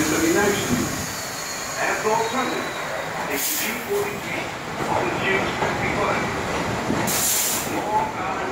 dissemination. Airport traffic. It's G43 on G55. More